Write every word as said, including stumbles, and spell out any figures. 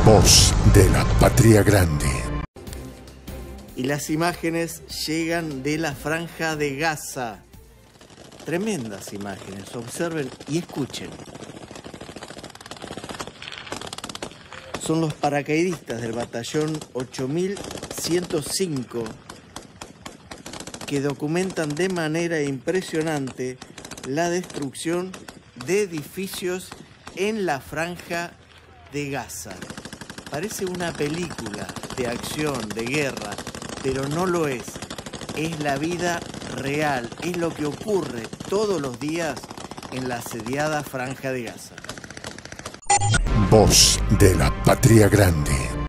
Voz de la Patria Grande. Y las imágenes llegan de la Franja de Gaza. Tremendas imágenes, observen y escuchen. Son los paracaidistas del batallón ocho mil ciento cinco que documentan de manera impresionante la destrucción de edificios en la Franja de Gaza. Parece una película de acción, de guerra, pero no lo es. Es la vida real, es lo que ocurre todos los días en la asediada Franja de Gaza. Voz de la Patria Grande.